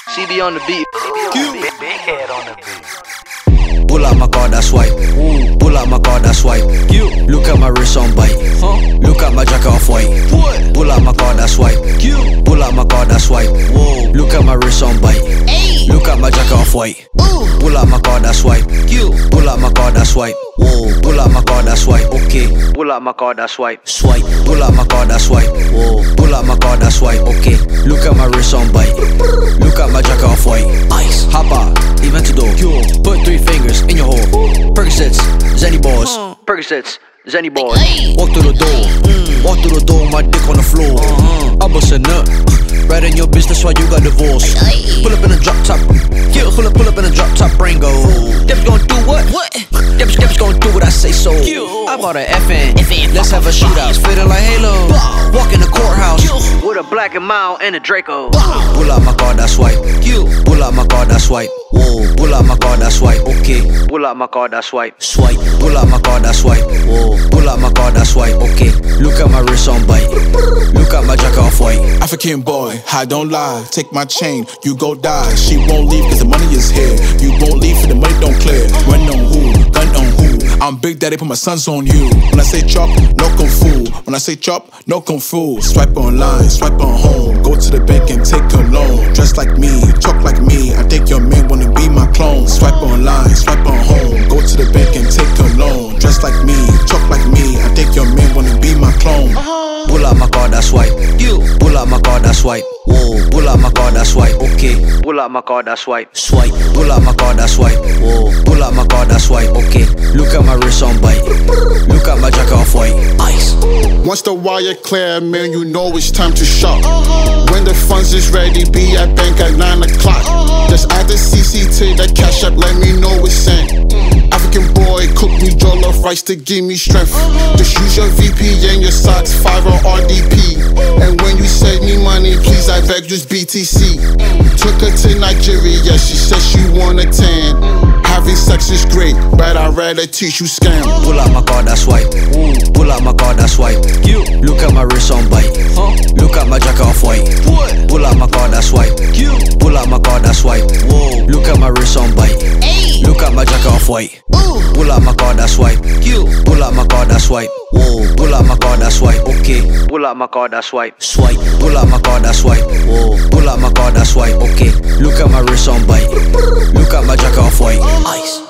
CB on the beat. Big head on the beat. Pull out my card, I swipe. Pull out my card, I swipe. Look at my wrist on bite. Look at my jacket off white. Pull out my card, I swipe. Pull out my card, I swipe. Look at my wrist on bite. Look at my jacket off white. Pull out my card, I swipe. Pull out my card, I swipe. Pull out my card, I swipe. Okay. Pull out my card, I swipe. Swipe. Pull out my card, I swipe. Pull out my card, I swipe. Okay. Look at my wrist on bite. Look at my jacket off white. Ice. Hop out. Even to door. Put 3 fingers in your hole. Percocets, Zenny balls. Percocets, Zenny balls. Walk through the door. Walk through the door, my dick on the floor. I bust a nut. Right in your bitch, that's why you got divorced. Pull up in a drop top. Yeah, pull up in a drop top, brain go. Deb's gonna do what? Deb's gonna do what I say so. I bought an FN. Let's have a shootout. Feeling like Halo. Walk in the courthouse with a black and mild and a Draco. Pull out my card, I swipe. Pull out my card, I swipe. Pull out my card, I swipe. Okay. Pull out my card, I swipe. Swipe. Pull out my card, I swipe. Pull out my card, I swipe. Okay. Look at my wrist on bite. Look at my jacket off white. African boy, I don't lie. Take my chain, you go die. She won't leave cause the money is here. You won't leave for the money don't clear. Run on who? Gun on who? I'm Big Daddy, put my sons on you. When I say chop, no kung fu. When I say chop, no kung fu. Swipe online, swipe on home. Go to the bank and take a loan. Dress like me, talk like me. I think your man wanna be my clone. Swipe online, swipe on home. Go to the bank and take a loan. Dress like me, talk like me. I think your man wanna be my clone. Pull out my card, I swipe. Pull out my card, I swipe. Pull out my card, I swipe. Okay. Pull out my card, I swipe. Swipe. Pull out my card, I swipe. Pull out my card, I swipe. Okay. Look at my wrist on bite. Look at my jacket off white. Ice. Once the wire clear, man, you know it's time to shop. When the funds is ready, be at bank at 9 o'clock. Just add the CC to the cash app, let me know it's sent. African boy, cook me jollof rice to give me strength. Just use your VPN, your socks, 5 on RDP. And when you send me money, please I beg use BTC. Took her to Nigeria, she said she wanna tan. Having sex is great, but I'd rather teach you scam. Pull out my card, I swipe. Pull out my card, I swipe. Look at my wrist on bite. Look at my jacket off white. Pull out my card, I swipe. Pull out my card, I swipe. Look at my wrist on bite. Look at my jacket off white. Pull out my card, I swipe. Pull out my card, I swipe. Pull out my card, I swipe. Okay. Pull out my card, I swipe. Swipe. Pull out my card, I swipe. Pull out my card, I swipe. Okay. Look at my wrist on bite. Look at my jacket off white. Ice.